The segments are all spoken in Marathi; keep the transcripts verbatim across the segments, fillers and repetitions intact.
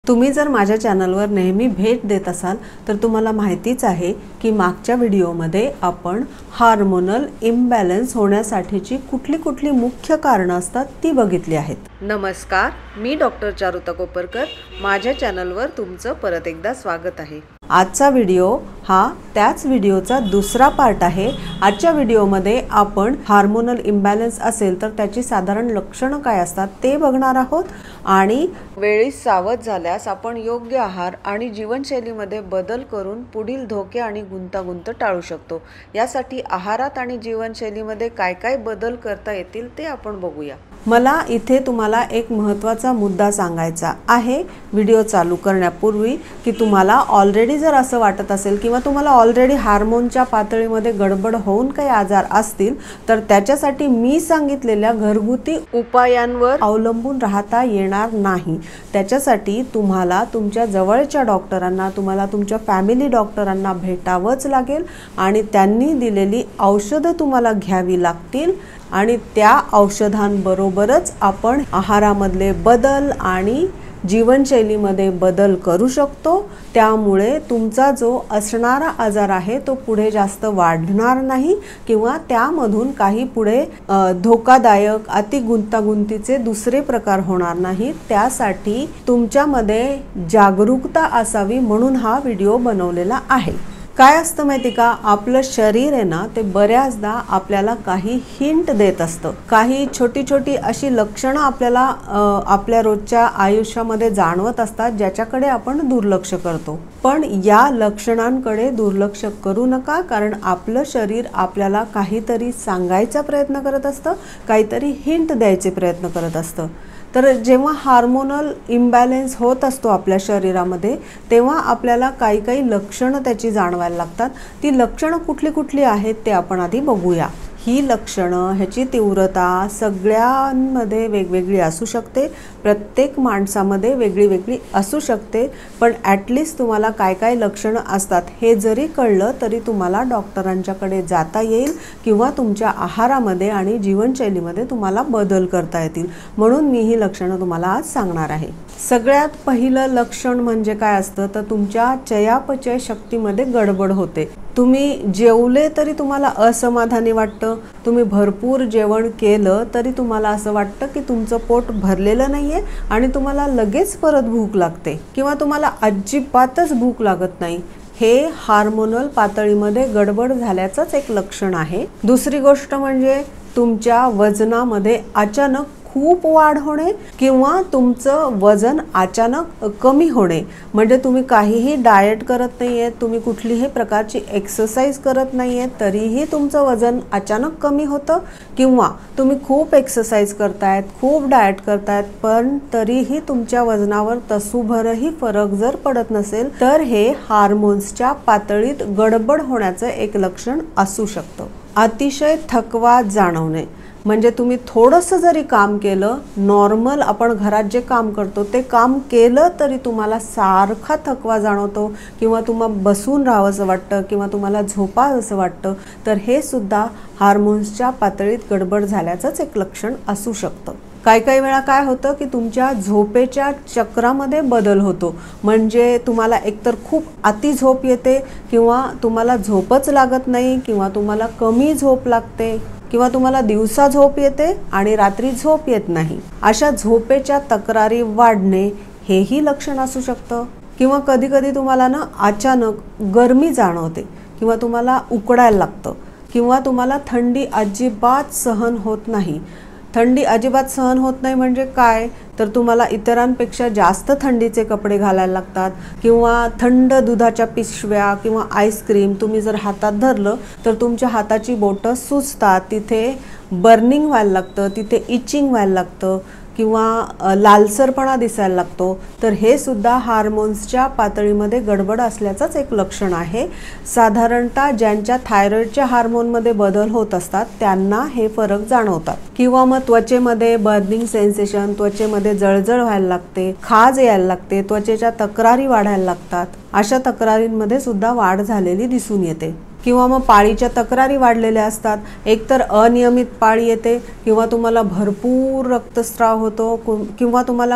तुम्ही जर माझ्या चॅनलवर नेहमी भेट देत असाल तर तुम्हाला माहितीच आहे की मागच्या व्हिडिओमध्ये आपण हार्मोनल इम्बॅलन्स होण्यासाठीची कुठली कुठली मुख्य कारणं असतात ती बघितली आहेत। नमस्कार, मी डॉक्टर चारुता कोपरकर, माझ्या चॅनलवर तुमचं परत एकदा स्वागत आहे। आजचा व्हिडिओ हा त्याच व्हिडिओचा दुसरा पार्ट आहे। आजच्या व्हिडिओमध्ये आपण हार्मोनल इम्बॅलन्स असेल तर त्याची साधारण लक्षणं काय असतात ते बघणार आहोत आणि वेळी सावध झाल्यास आपण योग्य आहार आणि जीवनशैलीमध्ये बदल करून पुढील धोके आणि गुंतागुंत टाळू शकतो। यासाठी आहारात आणि जीवनशैलीमध्ये काय काय बदल करता येतील ते आपण बघूया। मला इथे तुम्हाला एक महत्त्वाचा मुद्दा सांगायचा आहे व्हिडिओ चालू करण्यापूर्वी की तुम्हाला ऑलरेडी जर असं वाटत असेल किंवा तुम्हाला ऑलरेडी हार्मोनच्या पातळीमध्ये गडबड होऊन काही आजार असतील तर त्याच्यासाठी मी सांगितलेल्या घरगुती उपायांवर अवलंबून राहता येणार नाही। त्याच्यासाठी तुम्हाला तुमच्या जवळच्या डॉक्टरांना, तुम्हाला तुमच्या फॅमिली डॉक्टरांना भेटावंच लागेल आणि त्यांनी दिलेली औषधं तुम्हाला घ्यावी लागतील आणि त्या औषधांबरोबरच आपण आहारामधले बदल आणि जीवनशैलीमध्ये बदल करू शकतो। त्यामुळे तुमचा जो असणारा आजार आहे तो पुढे जास्त वाढणार नाही किंवा त्यामधून काही पुढे धोकादायक अति गुंतागुंतीचे दुसरे प्रकार होणार नाही। त्यासाठी तुमच्यामध्ये जागरूकता असावी म्हणून हा व्हिडिओ बनवलेला आहे। काय असतं माहिती का, आपलं शरीर आहे ना ते बऱ्याचदा आपल्याला काही हिंट देत असतं, काही छोटी छोटी अशी लक्षणं आपल्याला आपल्या रोजच्या आयुष्यामध्ये जाणवत असतात ज्याच्याकडे आपण दुर्लक्ष करतो। पण या लक्षणांकडे दुर्लक्ष करू नका, कारण आपलं शरीर आपल्याला काहीतरी सांगायचा प्रयत्न करत असतं, काहीतरी हिंट द्यायचे प्रयत्न करत असतं। तर जेव्हा हार्मोनल इम्बॅलन्स होत असतो आपल्या शरीरामध्ये तेव्हा आपल्याला काही काही लक्षणं त्याची जाणवायला लागतात। ती लक्षणं कुठली कुठली आहेत ते आपण आधी बघूया। ही लक्षणं, ह्याची तीव्रता सगळ्यांमध्ये वेगवेगळी असू शकते, प्रत्येक माणसामध्ये वेगळी वेगळी असू शकते, पण ॲटलिस्ट तुम्हाला काय काय लक्षणं असतात हे जरी कळलं तरी तुम्हाला डॉक्टरांच्याकडे जाता येईल किंवा तुमच्या आहारामध्ये आणि जीवनशैलीमध्ये तुम्हाला बदल करता येतील। म्हणून मी ही लक्षणं तुम्हाला आज सांगणार आहे। सगळ्यात पहिलं लक्षण म्हणजे काय असतं तर तुमच्या चयापचय शक्तीमध्ये गडबड होते। तुम्ही जेवले तरी तुम्हाला असमाधानी वाटतं, तुम्ही भरपूर जेवण केलं तरी तुम्हाला असं वाटतं की तुमचं पोट भरलेलं नाहीये आणि तुम्हाला लगेच परत भूक लागते किंवा तुम्हाला अजिबातच भूक लागत नाही। हे हार्मोनल पातळीमध्ये गडबड झाल्याचंच एक लक्षण आहे। दुसरी गोष्ट म्हणजे तुमच्या वजनामध्ये अचानक खूप वाढ होणे किंवा तुमचं वजन अचानक कमी होणे, म्हणजे तुम्ही काहीही डाएट करत नाहीये, तुम्ही कुठलीही प्रकारची एक्सरसाइज करत नाहीये तरीही तुमचं वजन अचानक कमी होतं, किंवा तुम्ही खूप एक्सरसाइज करतायत, खूप डाएट करतायत पण तरीही तुमच्या वजनावर तसूभरही फरक जर पडत नसेल तर हे हार्मोन्सच्या पातळीत गडबड होण्याचं एक लक्षण असू शकतं। अतिशय थकवा जाणवणे, म्हणजे तुम्ही थोडंसं जरी काम केलं, नॉर्मल आपण घरात जे काम करतो ते काम केलं तरी तुम्हाला सारखा थकवा जाणवतो किंवा तुम्हाला बसून राहावंसं वाटतं किंवा तुम्हाला झोपावंसं वाटतं, तर हे सुद्धा हार्मोन्सच्या पातळीत गडबड झाल्याचंच एक लक्षण असू शकतं। काही काही वेळा काय होतं की तुमच्या झोपेच्या चक्रामध्ये बदल होतो, म्हणजे तुम्हाला एकतर खूप अति झोप येते किंवा तुम्हाला झोपच लागत नाही किंवा तुम्हाला कमी झोप लागते किंवा तुम्हाला दिवसा झोप येते आणि रात्री झोप येत नाही। अशा झोपेच्या तक्रारी वाढणे हेही लक्षण असू शकतं। किंवा कधी कधी तुम्हाला ना अचानक गरमी जाणवते किंवा तुम्हाला उकडायला लागतं किंवा तुम्हाला थंडी अजिबात सहन होत नाही। थंडी अजिबात सहन होत नाही म्हणजे काय तर तुम्हाला इतरांपेक्षा जास्त थंडीचे कपडे घालायला लागतात किंवा थंड दुधाच्या पिशव्या किंवा आईस्क्रीम तुम्ही जर हातात धरलं तर तुमच्या हाताची बोटं सुजतात, तिथे बर्निंग व्हायला लागतं, तिथे इचिंग व्हायला लागतं किंवा लालसरपणा दिसायला लागतो। तर हे सुद्धा हार्मोन्सच्या पातळीमध्ये गडबड असल्याचंच एक लक्षण आहे। साधारणतः ज्यांच्या थायरॉइडच्या हार्मोनमध्ये बदल होत असतात त्यांना हे फरक जाणवतात। किंवा मग त्वचेमध्ये बर्निंग सेन्सेशन, त्वचेमध्ये जळजळ व्हायला लागते, खाज यायला लागते, त्वचेच्या तक्रारी वाढायला लागतात, अशा तक्रारींमध्ये सुद्धा वाढ झालेली दिसून येते। किंवा मग पाळीच्या तक्रारी वाढलेल्या असतात, एकतर अनियमित पाळी येते किंवा तुम्हाला भरपूर रक्तस्राव होतो किंवा तुम्हाला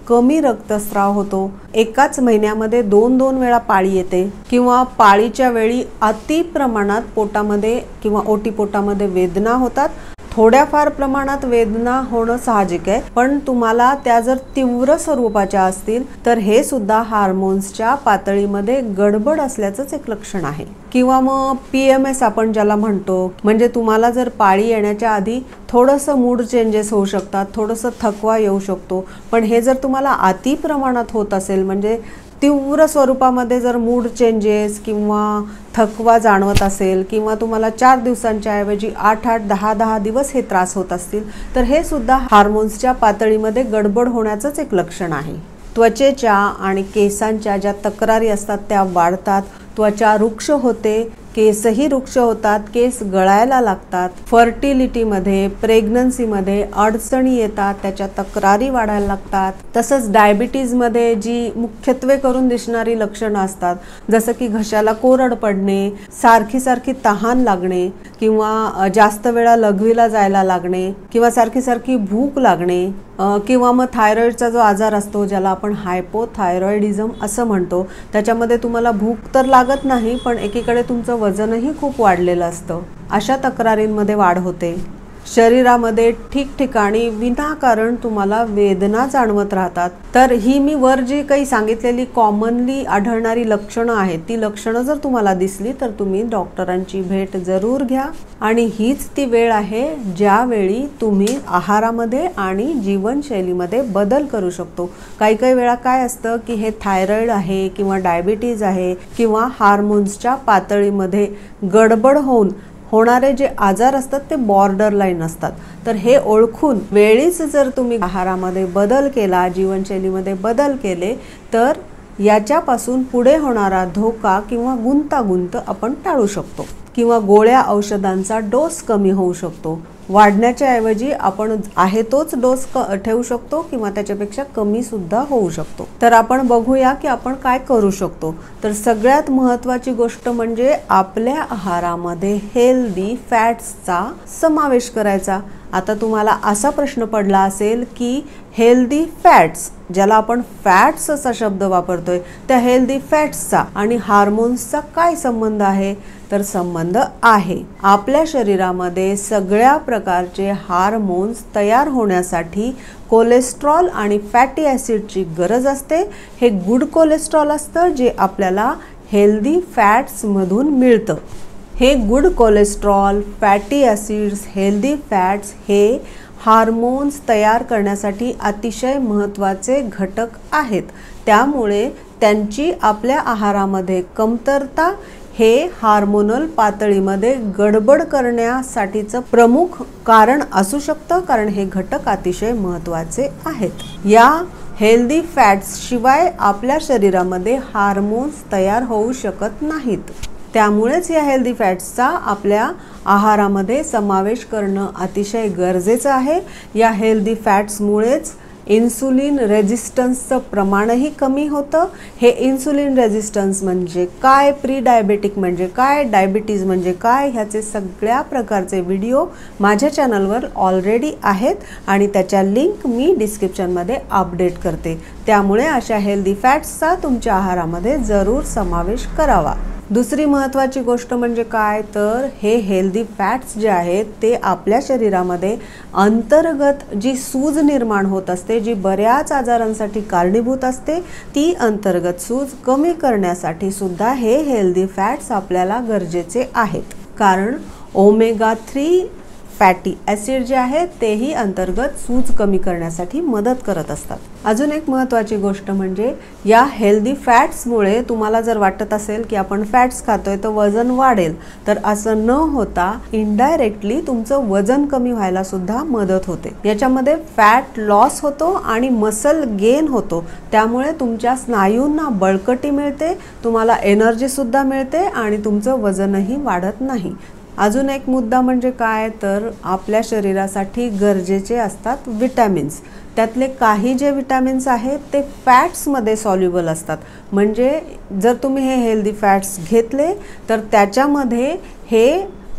कमी रक्तस्राव होतो, एकाच महिन्यामध्ये दोन दोन वेळा पाळी येते, किंवा पाळीच्या वेळी अति प्रमाणात पोटामध्ये किंवा ओटीपोटामध्ये वेदना होतात. थोड्याफार प्रमाणात वेदना होणं साहजिक आहे, पण तुम्हाला त्या जर तीव्र स्वरूपाच्या असतील तर हे सुद्धा हार्मोन्सच्या पातळीमध्ये गडबड असल्याचंच एक लक्षण आहे. किंवा मग पी एम एस आपण ज्याला म्हणतो, म्हणजे तुम्हाला जर पाळी येण्याच्या आधी थोडंसं मूड चेंजेस होऊ शकतात, थोडंसं थकवा येऊ शकतो, पण हे जर तुम्हाला अति प्रमाणात होत असेल, म्हणजे तीव्र स्वरूपामध्ये जर मूड चेंजेस किंवा थकवा जाणवत असेल, किंवा तुम्हाला चार दिवसांच्या ऐवजी आठ आठ दहा दहा दिवस हे त्रास होत असतील, तर हे सुद्धा हार्मोन्सच्या पातळीमध्ये गडबड होण्याचंच एक लक्षण आहे. त्वचेच्या आणि केसांच्या ज्या तक्रारी असतात त्या वाढतात, त्वचा रुक्ष होते, केसही रुक्ष होतात, केस गळायला लागतात, फर्टिलिटीमध्ये प्रेग्नन्सीमध्ये अडचणी येतात, त्याच्या तक्रारी वाढायला लागतात. तसंच डायबिटीजमध्ये जी मुख्यत्वे करून दिसणारी लक्षणं असतात, जसं की घशाला कोरड पडणे, सारखी सारखी तहान लागणे, किंवा जास्त वेळा लघवीला जायला लागणे, किंवा सारखी सारखी भूक लागणे, किंवा मग थायरॉईडचा जो आजार असतो ज्याला आपण हायपोथायरॉइडिझम असं म्हणतो, त्याच्यामध्ये तुम्हाला भूक तर लागत नाही पण एकीकडे तुमचं वजनही खूप वाढलेलं असतं, अशा तक्रारींमध्ये वाढ होते. शरीरामध्ये ठिकठिकाणी विनाकारण तुम्हाला वेदना जाणवत राहतात. तर ही मी वर जी काही सांगितलेली कॉमनली आढळणारी लक्षणं आहेत, ती लक्षणं जर तुम्हाला दिसली तर तुम्ही डॉक्टरांची भेट जरूर घ्या. आणि हीच ती वेळ आहे ज्यावेळी तुम्ही आहारामध्ये आणि जीवनशैलीमध्ये बदल करू शकतो. काही काही वेळा काय असतं की हे थायरॉईड आहे किंवा डायबिटीज आहे किंवा हार्मोन्सच्या पातळीमध्ये गडबड होऊन होणारे जे आजार असतात ते बॉर्डर लाईन असतात. तर हे ओळखून वेळीच जर तुम्ही आहारामध्ये बदल केला, जीवनशैलीमध्ये बदल केले, तर याच्यापासून पुढे होणारा धोका किंवा गुंतागुंत आपण टाळू शकतो, किंवा गोळ्या औषधांचा डोस कमी होऊ शकतो. वाढण्याच्या ऐवजी आपण आहे तोच डोस ठेवू शकतो किंवा त्याच्यापेक्षा कमी सुद्धा होऊ शकतो. तर आपण बघूया की आपण काय करू शकतो. तर सगळ्यात महत्त्वाची गोष्ट म्हणजे आपल्या आहारामध्ये हेल्दी फॅट्सचा समावेश करायचा. आता तुम्हाला असा प्रश्न पडला असेल की हेल्दी फॅट्स, ज्याला आपण फॅट्स असा शब्द वापरतोय, त्या हेल्दी फॅट्सचा आणि हार्मोन्सचा काय संबंध आहे? तर संबंध आहे. आपल्या शरीरामध्ये सगळ्या प्रकारचे हार्मोन्स तयार होण्यासाठी कोलेस्ट्रॉल आणि फॅटी ॲसिडची गरज असते. हे गुड कोलेस्ट्रॉल असतं जे आपल्याला हेल्दी फॅट्समधून मिळतं. हे good cholesterol, fatty acids, healthy fats हे हार्मोन्स तयार करण्यासाठी अतिशय महत्त्वाचे घटक आहेत. त्यामुळे त्यांची आपल्या आहारामध्ये कमतरता हे हार्मोनल पातळीमध्ये गडबड करण्यासाठीचं प्रमुख कारण असू शकतं, कारण हे घटक अतिशय महत्त्वाचे आहेत. या हेल्दी फॅट्स शिवाय आपल्या शरीरामध्ये हार्मोन्स तयार होऊ शकत नाहीत. त्यामुळेच या हेल्दी फॅट्सचा आपल्या आहारामध्ये समावेश करणं अतिशय गरजेचं आहे. या हेल्दी फॅट्समुळेच इन्सुलिन रेजिस्टन्सचं प्रमाणही कमी होतं. हे इन्सुलिन रेजिस्टन्स म्हणजे काय, प्री डायबेटिक म्हणजे काय, डायबिटीज म्हणजे काय, ह्याचे सगळ्या प्रकारचे व्हिडिओ माझ्या चॅनलवर ऑलरेडी आहेत आणि त्याच्या लिंक मी डिस्क्रिप्शनमध्ये अपडेट करते. त्यामुळे अशा हेल्दी फॅट्सचा तुमच्या आहारामध्ये जरूर समावेश करावा. दुसरी महत्त्वाची गोष्ट म्हणजे काय, तर हे हेल्दी फॅट्स जे आहेत ते आपल्या शरीरामध्ये अंतर्गत जी सूज निर्माण होत असते, जी बऱ्याच आजारांसाठी कारणीभूत असते, ती अंतर्गत सूज कमी करण्यासाठी सुद्धा हे हेल्दी फॅट्स आपल्याला गरजेचे आहेत. कारण ओमेगा थ्री फॅटी ॲसिड जे आहेत तेही अंतर्गत सूज कमी करण्यासाठी मदत करत असतात. अजून एक महत्त्वाची गोष्ट म्हणजे या हेल्दी फॅट्समुळे तुम्हाला जर वाटत असेल की आपण फॅट्स खातोय तर वजन वाढेल, तर असं न होता इनडायरेक्टली तुमचं वजन कमी व्हायला सुद्धा मदत होते. याच्यामध्ये फॅट लॉस होतो आणि मसल गेन होतो. त्यामुळे तुमच्या स्नायूंना बळकटी मिळते, तुम्हाला एनर्जी सुद्धा मिळते आणि तुमचं वजनही वाढत नाही. अजून एक मुद्दा म्हणजे काय, तर आपल्या शरीरासाठी गरजेचे असतात विटॅमिन्स. त्यातले काही जे विटॅमिन्स आहेत ते फॅट्समध्ये सॉल्युबल असतात. म्हणजे जर तुम्ही हे हेल्दी फॅट्स घेतले तर त्याच्यामध्ये हे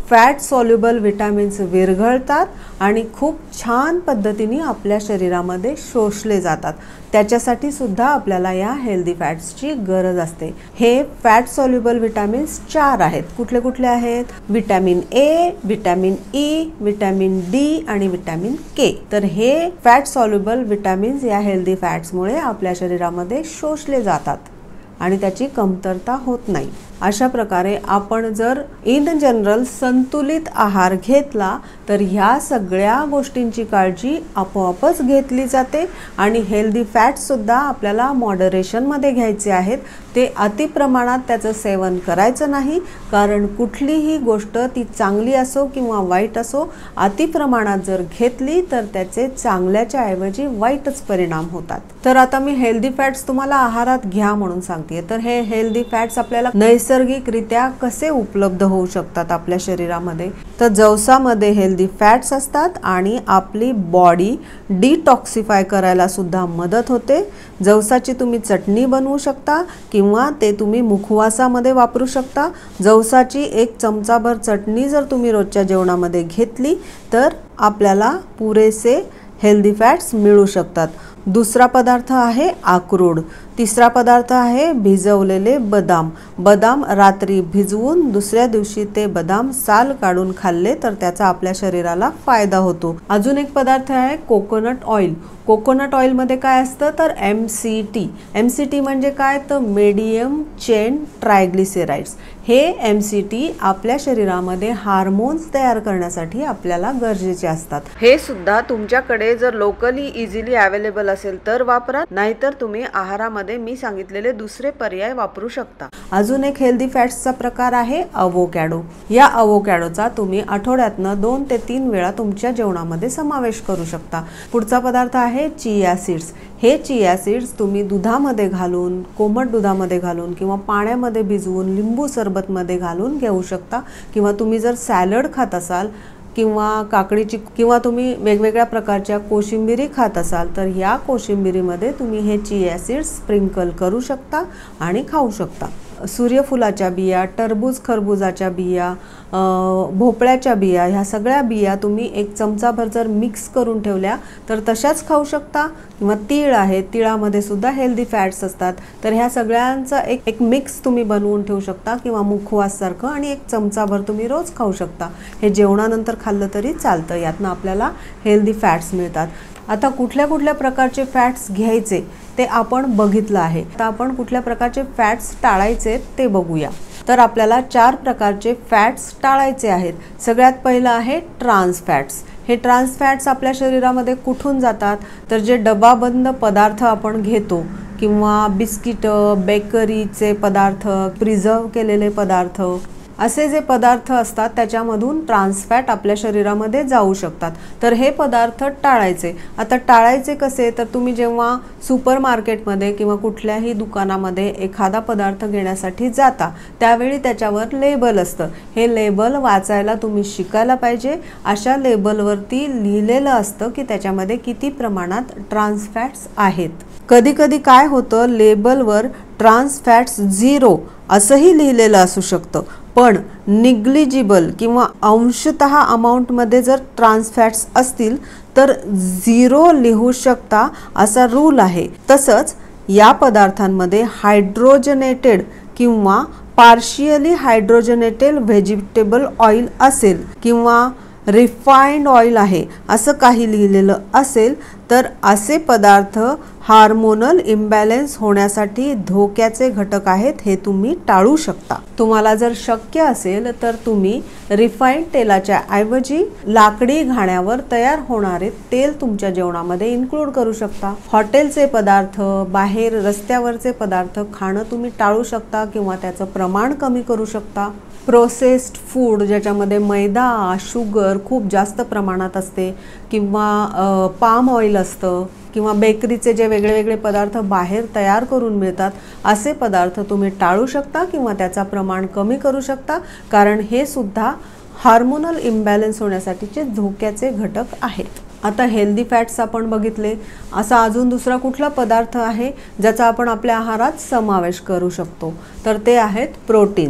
फॅट सॉल्युबल विटॅमिन्स विरघळतात आणि खूप छान पद्धतीने आपल्या शरीरामध्ये शोषले जातात। त्याच्यासाठी सुद्धा आपल्याला या हेल्दी फॅट्सची गरज असते। हे फॅट सॉल्युबल विटॅमिन्स चार आहेत। कुठले कुठले आहेत? Vitamin A, vitamin E, vitamin D आणि विटॅमिन के। तर हे फॅट सॉल्युबल विटॅमिन्स या हेल्दी फॅट्समुळे आपल्या शरीरामध्ये शोषले जातात आणि त्याची कमतरता होत नाही। अशा प्रकारे आपण जर इन जनरल संतुलित आहार घेतला तर ह्या सगळ्या गोष्टींची काळजी आपोआपच घेतली जाते आणि हेल्दी फॅट्स सुद्धा आपल्याला मॉडरेशन मध्ये घ्यायचे आहेत। ते अति प्रमाणात त्याचं सेवन करायचं नाही, कारण कुठलीही गोष्ट ती चांगली असो किंवा वाईट असो, अति प्रमाणात जर घेतली तर त्याचे चांगल्याच्या ऐवजी वाईटच परिणाम होतात। तर आता मी हेल्दी फॅट्स तुम्हाला आहारात घ्या म्हणून सांगते। तर हे हेल्दी फॅट्स आपल्याला नैसर्गिकरित्या कसे उपलब्ध होऊ शकतात आपल्या शरीरामध्ये? तर जवसामध्ये हेल्दी फॅट्स असतात आणि आपली बॉडी डिटॉक्सिफाय करायला सुद्धा मदत होते। जवसाची तुम्ही चटणी बनवू शकता किंवा ते तुम्ही मुखवासामध्ये वापरू शकता। जवसाची एक चमचाभर चटणी जर तुम्ही रोजच्या जेवणामध्ये घेतली तर आपल्याला पुरेसे हेल्दी फॅट्स मिळू शकतात। दुसरा पदार्थ आहे अक्रोड। तिसरा पदार्थ आहे भिजवलेले बदाम। बदाम रात्री भिजवून दुसऱ्या दिवशी ते बदाम साल काढून खाल्ले तर त्याचा आपल्या शरीराला फायदा होतो। अजून एक पदार्थ आहे कोकोनट ऑइल। कोकोनट ऑइल मध्ये काय असतं तर M C T. M C T म्हणजे काय तर मीडियम चेन ट्रायग्लिसराइड्स। हे एम सी टी आपल्या शरीरामध्ये हार्मोन्स तयार करण्यासाठी आपल्याला गरजेचे असतात। हे सुद्धा तुमच्याकडे जर लोकली इझिली अवेलेबल असेल तर वापरा, नाहीतर तुम्ही आहारामध्ये मी सांगितलेले दुसरे पर्याय वापरू शकता। अजून एक हेल्दी फॅट्सचा प्रकार आहे अवोकॅडो। या अवोकॅडोचा तुम्ही आठवड्यातनं दोन ते तीन वेळा तुमच्या जेवणामध्ये समावेश करू शकता। पुढचा पदार्थ आहे चिया सीड्स। हे चिया सीड्स तुम्ही दुधामध्ये घालून, कोमट दुधामध्ये घालून किंवा पाण्यामध्ये भिजवून लिंबू सरबतमध्ये घालून घेऊ शकता, किंवा तुम्ही जर सॅलड खात असाल किंवा काकडीची किंवा तुम्ही वेगवेगळ्या प्रकारच्या कोशिंबिरी खात असाल तर या कोशिंबिरीमध्ये तुम्ही हे चिया सीड्स स्प्रिंकल करू शकता आणि खाऊ शकता। सूर्यफुलाच्या बिया, टरबूज खरबुजाच्या बिया, भोपळ्याच्या बिया, ह्या सगळ्या बिया तुम्ही एक चमचाभर जर मिक्स करून ठेवल्या तर तशाच खाऊ शकता। किंवा तीळ आहे, तिळामध्ये सुद्धा हेल्दी फॅट्स असतात। तर ह्या सगळ्यांचा एक एक मिक्स तुम्ही बनवून ठेवू शकता किंवा मुखवास सारखं, आणि एक चमचाभर तुम्ही रोज खाऊ शकता। हे जेवणानंतर खाल्लं तरी चालतं, यातनं आपल्याला हेल्दी फॅट्स मिळतात। आता कुठल्या कुठल्या प्रकारचे फॅट्स घ्यायचे ते आपण बघितलं आहे। आता आपण कुठल्या प्रकारचे फॅट्स टाळायचे ते बघूया। तर आपल्याला चार प्रकारचे फॅट्स टाळायचे आहेत। सगळ्यात पहिलं आहे ट्रान्स फॅट्स। हे ट्रान्स फॅट्स आपल्या शरीरामध्ये कुठून जातात तर जे डबाबंद पदार्थ आपण घेतो किंवा बिस्किट, बेकरीचे पदार्थ, प्रिझर्व केलेले पदार्थ, असे जे पदार्थ असतात त्याच्यामधून ट्रान्स फॅट आपल्या शरीरामध्ये जाऊ शकतात। तर हे पदार्थ टाळायचे। आता टाळायचे कसे तर तुम्ही जेव्हा सुपर मार्केटमध्ये किंवा कुठल्याही दुकानामध्ये एखादा पदार्थ घेण्यासाठी जाता त्यावेळी त्याच्यावर लेबल असतं। हे लेबल वाचायला तुम्ही शिकायला पाहिजे। अशा लेबलवरती लिहिलेलं असतं की त्याच्यामध्ये किती प्रमाणात ट्रान्स फॅट्स आहेत। कधी कधी काय होतं, लेबलवर ट्रान्स फॅट्स झिरो असंही लिहिलेलं असू शकतं, पण निग्लिजिबल किंवा अंशतः अमाऊंटमध्ये जर ट्रान्स फॅट्स असतील तर झिरो लिहू शकता असा रूल आहे। तसंच या पदार्थांमध्ये हायड्रोजनेटेड किंवा पार्शियली हायड्रोजनेटेड व्हेजिटेबल ऑइल असेल किंवा रिफाइंड ऑइल आहे असं काही लिहिलेलं असेल तर असे पदार्थ हार्मोनल इम्बॅलन्स होण्यासाठी धोक्याचे घटक आहेत, हे तुम्ही टाळू शकता। तुम्हाला जर शक्य असेल तर तुम्ही रिफाइंड तेलाच्या ऐवजी लाकडी घाण्यावर तयार होणारे तेल तुमच्या जेवणामध्ये इन्क्लूड करू शकता। हॉटेलचे पदार्थ, बाहेर रस्त्यावरचे पदार्थ खाणं तुम्ही टाळू शकता किंवा त्याचं प्रमाण कमी करू शकता। प्रोसेस्ड फूड ज्याच्यामध्ये मैदा, शुगर खूप जास्त प्रमाणात असते किंवा पाम ऑइल असतं किंवा बेकरीचे जे वेगळे वेगळे पदार्थ बाहेर तयार करून मिळतात असे पदार्थ तुम्ही टाळू शकता किंवा त्याचा प्रमाण कमी करू शकता, कारण हे सुद्धा हार्मोनल इम्बॅलन्स होण्यासाठीचे धोक्याचे घटक आहेत। आता हेल्दी फॅट्स आपण बघितले। असा अजून दुसरा कुठला पदार्थ आहे ज्याचा आपण आपल्या आहारात समावेश करू शकतो तर ते आहेत प्रोटीन्स।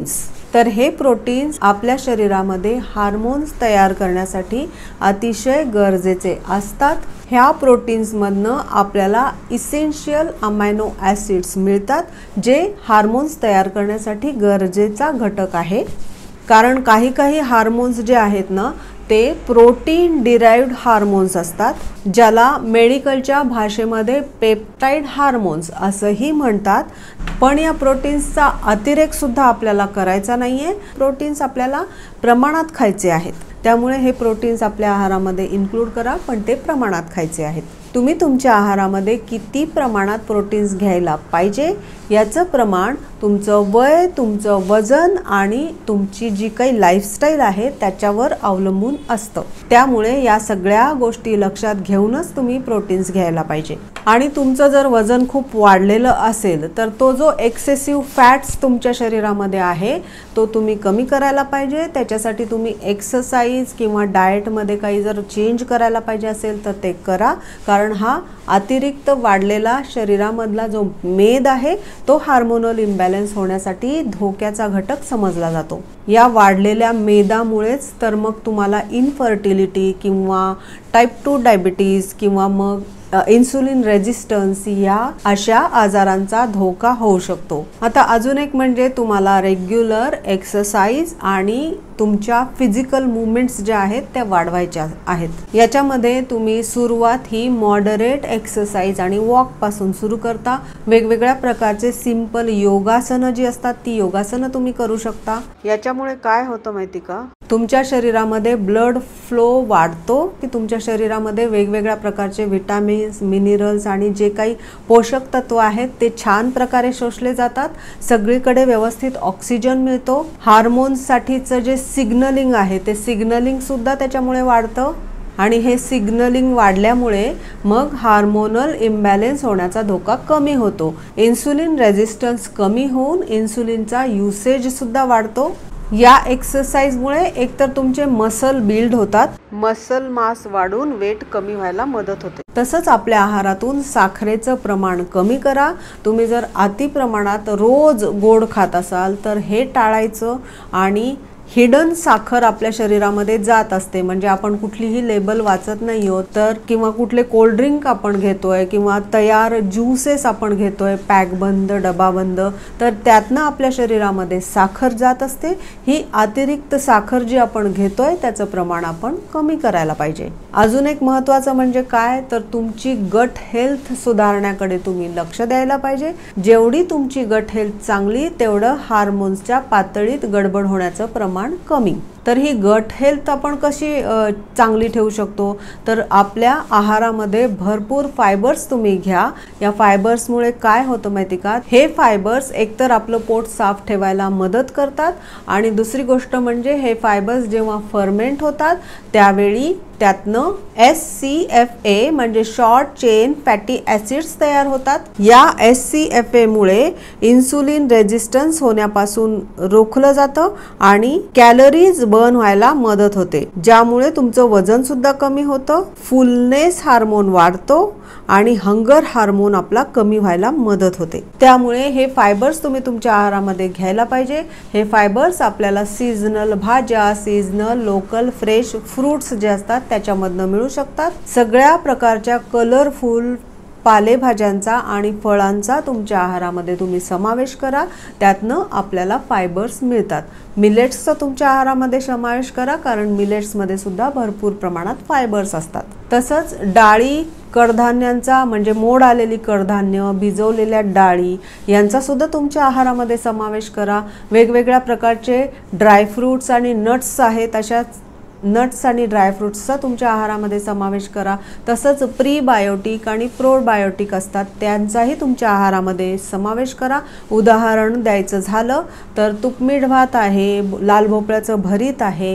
तर हे प्रोटीन्स आपल्या शरीरामध्ये हार्मोन्स तयार करण्यासाठी अतिशय गरजेचे असतात. ह्या प्रोटीन्समधनं आपल्याला इसेन्शियल अमायनो ॲसिड्स मिळतात, जे हार्मोन्स तयार करण्यासाठी गरजेचा घटक आहे. कारण काही काही हार्मोन्स जे आहेत ना ते प्रोटीन डिराइव्ड हार्मोन्स असतात, ज्याला मेडिकलच्या भाषेमध्ये पेप्टाइड हार्मोन्स असंही म्हणतात. पण या प्रोटीन्सचा अतिरेक सुद्धा आपल्याला करायचा नाही आहे. प्रोटीन्स आपल्याला प्रमाणात खायचे आहेत, त्यामुळे हे प्रोटीन्स आपल्या आहारामध्ये इन्क्लूड करा, पण ते प्रमाणात खायचे आहेत. तुम्ही तुमच्या आहारामध्ये किती प्रमाणात प्रोटीन्स घ्यायला पाहिजे याचं प्रमाण तुमचं वय, तुमचं वजन आणि तुमची जी काही लाईफस्टाईल आहे त्याच्यावर अवलंबून असतं. त्यामुळे या सगळ्या गोष्टी लक्षात घेऊनच तुम्ही प्रोटीन्स घ्यायला पाहिजे. आणि तुमचं जर वजन खूप वाढलेलं असेल तर तो जो एक्सेसिव्ह फॅट्स तुमच्या शरीरामध्ये आहे तो तुम्ही कमी करायला पाहिजे. त्याच्यासाठी तुम्ही एक्सरसाइज किंवा डाएटमध्ये काही जर चेंज करायला पाहिजे असेल तर ते करा. कारण हा अतिरिक्त वाढलेला शरीरामधला जो मेद आहे तो हार्मोनल इम्बॅलन्स होण्यासाठी धोक्याचा घटक समजला जातो. या वाढलेल्या मेदामुळेच तर मग तुम्हाला इनफर्टिलिटी किंवा टाईप टू डायबिटीज किंवा मग इन्सुलिन रेजिस्टन्स या अशा आजारांचा धोका होऊ शकतो. आता अजून एक म्हणजे तुम्हाला रेग्युलर एक्सरसाइज आणि तुमच्या फिजिकल मुवमेंट्स ज्या आहेत त्या वाढवायच्या आहेत. याच्यामध्ये तुम्ही सुरुवात ही मॉडरेट एक्सरसाइज आणि वॉक पासून सुरू करता. वेगवेगळ्या प्रकारचे सिंपल योगासनं जी असतात ती योगासनं तुम्ही करू शकता. याच्यामुळे काय होतं माहिती का, तुमच्या शरीरामध्ये ब्लड फ्लो वाढतो, की तुमच्या शरीरामध्ये वेगवेगळ्या प्रकारचे विटामिन्स, मिनरल्स आणि जे काही पोषक तत्व आहेत ते छान प्रकारे शोषले जातात. सगळीकडे व्यवस्थित ऑक्सिजन मिळतो. हार्मोन्ससाठीचं जे सिग्नलिंग आहे ते सिग्नलिंग सुद्धा त्याच्यामुळे वाढतं आणि हे सिग्नलिंग वाढल्यामुळे मग हार्मोनल इम्बॅलन्स होण्याचा धोका कमी होतो. इन्सुलिन रेजिस्टन्स कमी होऊन इन्सुलिनचा युसेज सुद्धा वाढतो. या एक्सरसाइजमुळे एकतर तुमचे मसल बिल्ड होतात, मसल मास वाढून वेट कमी व्हायला मदत होते. तसंच आपल्या आहारातून साखरेचं प्रमाण कमी करा. तुम्ही जर अति प्रमाणात रोज गोड खात असाल तर हे टाळायचं. आणि हिडन साखर आपल्या शरीरामध्ये जात असते, म्हणजे आपण कुठलीही लेबल वाचत नाही आहोत तर, किंवा कुठले कोल्ड ड्रिंक आपण घेतोय किंवा तयार ज्यूसेस आपण घेतोय पॅकबंद डबाबंद, तर त्यातनं आपल्या शरीरामध्ये साखर जात असते. ही अतिरिक्त साखर जी आपण घेतोय त्याचं प्रमाण आपण कमी करायला पाहिजे. अजून एक महत्त्वाचं म्हणजे काय तर तुमची गट हेल्थ सुधारण्याकडे तुम्ही लक्ष द्यायला पाहिजे. जेवढी तुमची गट हेल्थ चांगली तेवढं हार्मोन्सच्या पातळीत गडबड होण्याचं प्रमाण कमी. तर ही गट हेल्थ आपण कशी चांगली ठेवू शकतो तर आपल्या आहारामध्ये भरपूर फायबर्स तुम्ही घ्या. या फायबर्समुळे काय होतं माहिती का, हे फायबर्स एकतर आपलं पोट साफ ठेवायला मदत करतात आणि दुसरी गोष्ट म्हणजे हे फायबर्स जेव्हा फर्मेंट होतात त्यावेळी त्यातनं एस सी एफ ए म्हणजे शॉर्ट चेन फॅटी ॲसिड्स तयार होतात. या एस सी एफ ए मुळे इन्सुलिन रेजिस्टन्स होण्यापासून रोखलं जातं आणि कॅलरीज बर्न व्हायला मदत होते, ज्यामुळे तुमचं वजन सुद्धा कमी होतं. फुलनेस हार्मोन वाढतो आणि हंगर हार्मोन आपला कमी व्हायला मदत होते. त्यामुळे हे फायबर्स तुम्ही तुमच्या आहारामध्ये घ्यायला पाहिजे. हे फायबर्स आपल्याला सीझनल भाज्या, सीझनल लोकल फ्रेश फ्रूट्स जे असतात त्याच्यामधनं मिळू शकतात. सगळ्या प्रकारच्या कलरफुल पालेभाज्यांचा आणि फळांचा तुमच्या आहारामध्ये तुम्ही समावेश करा. त्यातनं आपल्याला फायबर्स मिळतात. मिलेट्सचा तुमच्या आहारामध्ये समावेश करा, कारण मिलेट्समध्ये सुद्धा भरपूर प्रमाणात फायबर्स असतात. तसंच डाळी, कडधान्यांचा म्हणजे मोड आलेली कडधान्य, भिजवलेल्या डाळी यांचा सुद्धा तुमच्या आहारामध्ये समावेश करा. वेगवेगळ्या प्रकारचे ड्रायफ्रूट्स आणि नट्स आहेत, अशा नट्स आणि ड्रायफ्रूट्सचा तुमच्या आहारामध्ये समावेश करा. तसंच प्रीबायोटिक आणि प्रोबायोटिक असतात त्यांचाही तुमच्या आहारामध्ये समावेश करा. उदाहरण द्यायचं झालं तर तुकमीठ भात आहे, लाल भोपळ्याचं भरीत आहे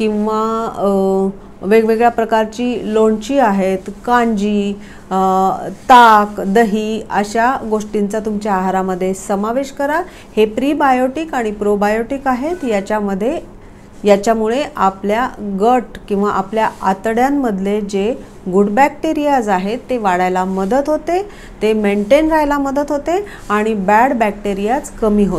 किंवा वेगवेगळ्या प्रकारची लोणची आहेत, कांजी, ताक, दही अशा गोष्टींचा तुमच्या आहारामध्ये समावेश करा. हे प्रीबायोटिक आणि प्रोबायोटिक आहेत. याच्यामध्ये याच्यामुळे आपल्या गट किंवा आपल्या आतड्यांमधले जे गुड बॅक्टेरियाज आहेत ते वाढायला मदत होते, ते मेंटेन राहायला मदत होते आणि बॅड बॅक्टेरियाज कमी होतात.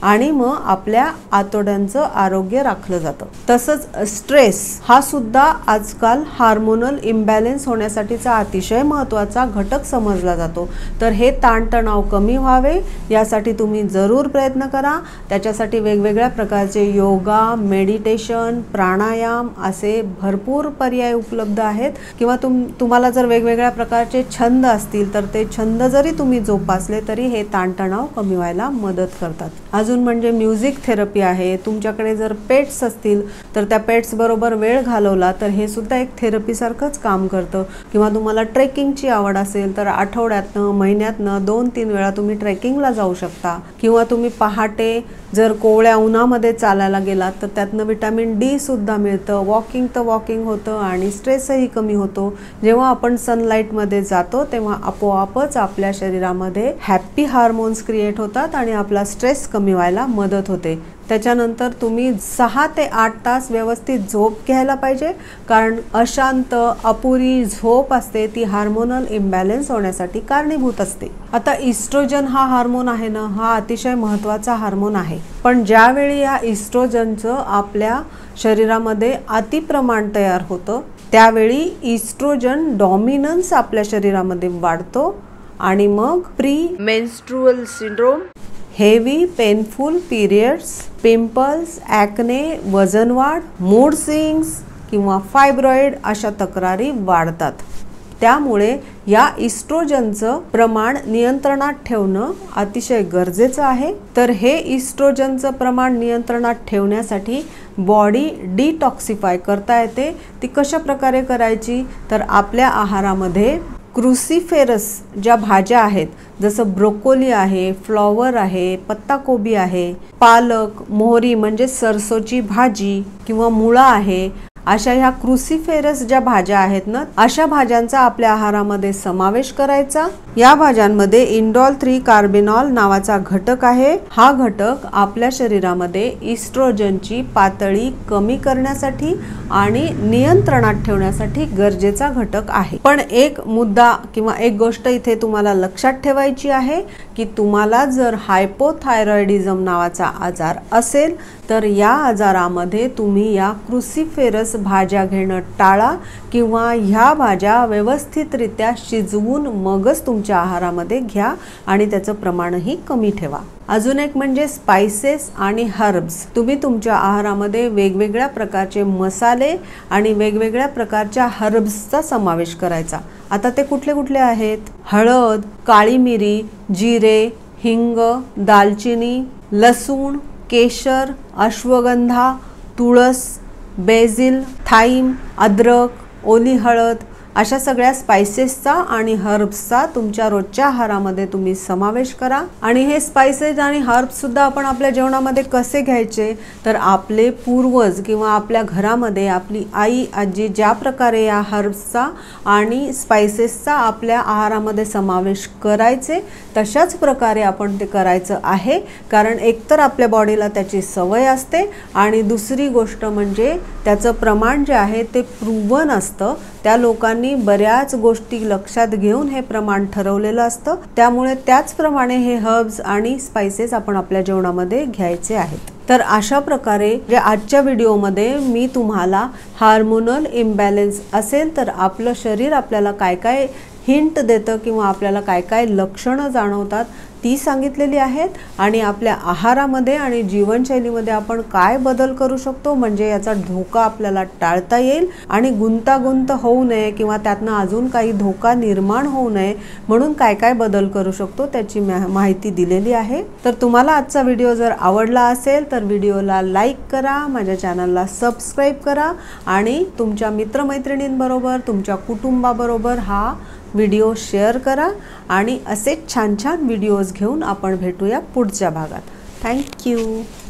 आणि मग आपल्या आतड्यांचं आरोग्य राखलं जातं। तसंच स्ट्रेस हा सुद्धा आजकाल हार्मोनल इम्बॅलन्स होण्यासाठीचा अतिशय महत्त्वाचा घटक समजला जातो। तर हे ताणतणाव कमी व्हावे यासाठी तुम्ही जरूर प्रयत्न करा। त्याच्यासाठी वेगवेगळ्या प्रकारचे योगा, मेडिटेशन, प्राणायाम असे भरपूर पर्याय उपलब्ध आहेत। किंवा तुम तुम्हाला जर वेगवेगळ्या प्रकारचे छंद असतील तर ते छंद जरी तुम्ही जोपासले तरी हे ताणतणाव कमी व्हायला मदत करतात। अजून म्हणजे म्युझिक थेरपी आहे। तुमच्याकडे जर पेट्स असतील तर त्या पेट्स बरोबर वेळ घालवला तर हे सुद्धा एक थेरपी सारखंच काम करतं। किंवा तुम्हाला ट्रेकिंगची आवड असेल तर आठवड्यातनं महिन्यातनं दोन तीन वेळा तुम्ही ट्रेकिंगला जाऊ शकता। किंवा तुम्ही पहाटे जर कोवळ्या उन्हामध्ये चालायला गेलात तर त्यातनं विटॅमिन डी सुद्धा मिळतं। वॉकिंग तर वॉकिंग होतं आणि स्ट्रेसही कमी होतो। जेव्हा आपण सनलाईटमध्ये जातो तेव्हा आपोआपच आपल्या शरीरामध्ये हॅप्पी हार्मोन्स क्रिएट होतात आणि आपला स्ट्रेस कमी व्हायला मदत होते। त्याच्यानंतर तुम्ही सहा ते आठ तास व्यवस्थित झोप घ्यायला पाहिजे, कारण अशांत अपुरी झोप असते ती हार्मोनल इम्बॅलन्स होण्यासाठी कारणीभूत असते। आता इस्ट्रोजन हा हार्मोन आहे ना, हा अतिशय महत्त्वाचा हार्मोन आहे। पण ज्यावेळी या इस्ट्रोजनचं आपल्या शरीरामध्ये अतिप्रमाण तयार होतं त्यावेळी इस्ट्रोजन डॉमिनन्स आपल्या शरीरामध्ये वाढतो आणि मग pre menstrual syndrome, heavy painful periods, pimples, acne, वजनवाढ, मूड स्विंग्स किंवा फायब्रॉइड अशा तक्रारी वाढतात। त्यामुळे या इस्ट्रोजनचं प्रमाण नियंत्रणात ठेवणं अतिशय गरजेचं आहे। तर हे इस्ट्रोजनचं प्रमाण नियंत्रणात ठेवण्यासाठी बॉडी डिटॉक्सिफाय करता येते। ती कशा प्रकारे करायची तर आपल्या आहारामध्ये क्रुसिफेरस ज्या भाज्या आहेत जसं ब्रोकोली आहे, फ्लॉवर आहे, पत्ताकोबी आहे, पालक, मोहरी म्हणजे सरसोची भाजी किंवा मुळा आहे, अशा ह्या क्रुसिफेरस ज्या भाज्या आहेत ना अशा भाज्यांचा आपल्या आहारामध्ये समावेश करायचा। या भाज्यांमध्ये इंडॉल थ्री कार्बेनॉल नावाचा घटक आहे। हा घटक आपल्या शरीरामध्ये इस्ट्रोजनची पातळी कमी करण्यासाठी आणि नियंत्रणात ठेवण्यासाठी गरजेचा घटक आहे। पण एक मुद्दा किंवा एक गोष्ट इथे तुम्हाला लक्षात ठेवायची आहे की तुम्हाला जर हायपोथायरॉइडिझम नावाचा आजार असेल तर या आजारामध्ये तुम्ही या क्रुसिफेरस भाज्या घेणं टाळा किंवा ह्या भाज्या व्यवस्थितरित्या शिजवून मगच तुमच्या आहारामध्ये घ्या आणि त्याचं प्रमाणही कमी ठेवा। अजून एक म्हणजे स्पाइसेस आणि हर्ब्स। तुम्ही तुमच्या आहारामध्ये वेगवेगळ्या प्रकारचे मसाले आणि वेगवेगळ्या प्रकारच्या हर्ब्सचा समावेश करायचा। आता ते कुठले कुठले आहेत? हळद, काळी मिरी, जिरे, हिंग, दालचिनी, लसूण, केशर, अश्वगंधा, तुळस, बेसिल, थाईम, अद्रक, ओली हळद अशा सगळ्या स्पाइसेसचा आणि हर्ब्सचा तुमच्या रोजच्या आहारामध्ये तुम्ही समावेश करा। आणि हे स्पाइसेस आणि हर्ब्स सुद्धा आपण आपल्या जेवणामध्ये कसे घ्यायचे तर आपले पूर्वज किंवा आपल्या घरामध्ये आपली आई आजी ज्या प्रकारे या हर्ब्सचा आणि स्पाइसेसचा आपल्या आहारामध्ये समावेश करायचे तशाच प्रकारे आपण ते करायचं आहे। कारण एकतर आपल्या बॉडीला त्याची सवय असते आणि दुसरी गोष्ट म्हणजे त्याचं प्रमाण जे आहे ते प्रूव्हन असतं। त्या लोकांनी बऱ्याच गोष्टी लक्षात घेऊन हे प्रमाण ठरवलेलं असतं। त्यामुळे त्याचप्रमाणे हे हर्ब्स आणि स्पाइसेस आपण आपल्या जेवणामध्ये घ्यायचे आहेत। तर अशा प्रकारे जे आजच्या व्हिडिओमध्ये मी तुम्हाला हार्मोनल इम्बॅलन्स असेल तर आपलं शरीर आपल्याला काय काय हिंट देतं किंवा आपल्याला काय काय लक्षणं जाणवतात ती सांगितलेली आहेत आणि आपल्या आहारामध्ये आणि जीवनशैलीमध्ये आपण काय बदल करू शकतो म्हणजे याचा धोका आपल्याला टाळता येईल आणि गुंतागुंत होऊ नये किंवा त्यातनं अजून काही धोका निर्माण होऊ नये म्हणून काय काय बदल करू शकतो त्याची माहिती दिलेली आहे। तर तुम्हाला आजचा व्हिडिओ जर आवडला असेल तर व्हिडिओला लाईक करा, माझ्या चॅनलला सबस्क्राईब करा आणि तुमच्या मित्रमैत्रिणींबरोबर तुमच्या कुटुंबाबरोबर हा व्हिडिओ शेअर करा आणि असे छान छान व्हिडिओज घेऊन आपण भेटूया पुढच्या भागात। थँक्यू।